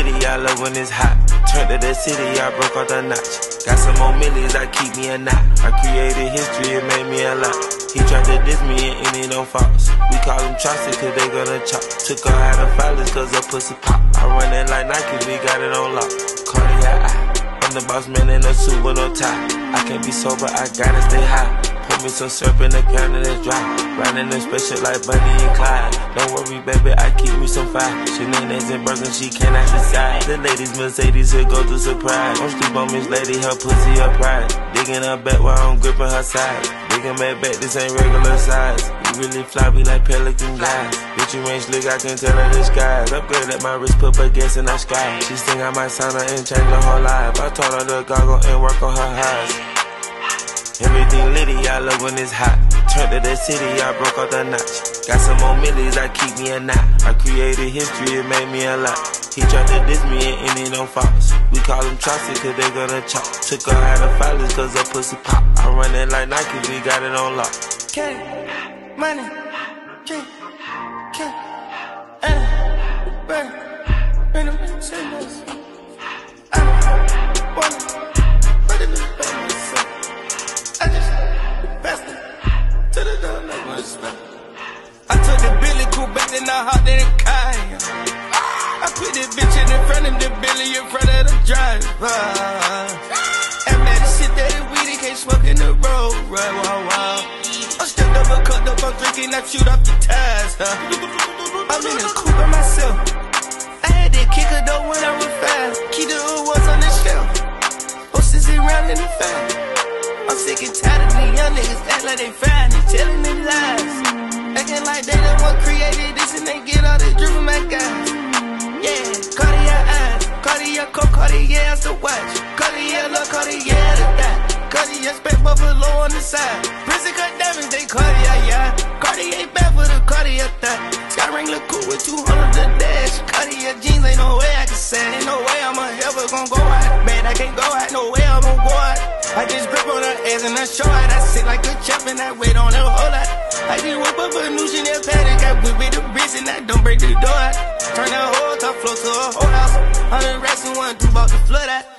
litty, I love when it's hot. Turned to the city, I broke off the notch. Got some more millions, I keep me a knot. I created history, it made me a lot. He tried to diss me and any no faults. We call them chopsticks cause they gonna chop. Took her out of filers cause her pussy pop. I run it like Nike, we got it on lock. Cardiac eye, I'm the boss man in a suit with no tie. I can't be sober, I gotta stay high. Put me some syrup in the can and it's dry. Riding the spaceship like Bunny and Clyde. Don't worry baby, I keep me some fire. Shenanigans and burgers, she cannot decide. The ladies Mercedes, here go to surprise. Don't sleep on Miss Lady, her pussy, her pride. Digging her back while I'm gripping her side. Digging back, this ain't regular size. We really fly, we like pelican guys. Bitch, you ain't slick, I can tell her disguise. Upgrade at my wrist, put her gas in the sky. She think I might sign her and change her whole life. I told her to goggle and work on her eyes. Everything litty, I love when it's hot. Turned to the city, I broke off the notch. Got some more millions, I keep me a knot. I created history, it made me a lot. He tried to diss me and any no faults. We call them chopsticks cause they gonna chop. Took her out of filers cause her pussy pop. I run it like Nike, we got it on lock. K, money, K, bring them in, say this. I wanna, put it in the I just passed it to the door like my spell. I took the Billy cool back, then I hopped in the car. I put this bitch in front of the Billy in front of the driver. And man, this shit that is weed, it can't smoke in the road, right? Wow. I'm stepped up, cut up, I'm drinking, I shoot off the tires. I'm in the coupe by myself. I had that kicker though when I was fast. Key to was on the shelf. Horses around in the fast. I'm sick and tired of these young niggas act like they fine and telling them lies. Acting like they the one created this and they get all this drip from my guys. Yeah, Cartier eyes, Cartier coat, Cartier has to watch. Cartier look, Cartier to die. Cartier spec buffalo on the side. Prison cut diamonds, they Cartier, yeah. Cartier bad for the Cartier thigh. Sky ring look cool with 200 the dash. Cartier jeans, ain't no way I can say. Ain't no way I'm ever gon' go out. Man, I can't go out, no way I'm gon' go out. I just grip on her ass and I show her. I sit like a champ and I wait on her whole lot. I just whip up a new Chanel paddock. I whip with the bricks and I don't break the door out. Turn that whole top floor to a whole house. 100 racks and one, two bought the flood out.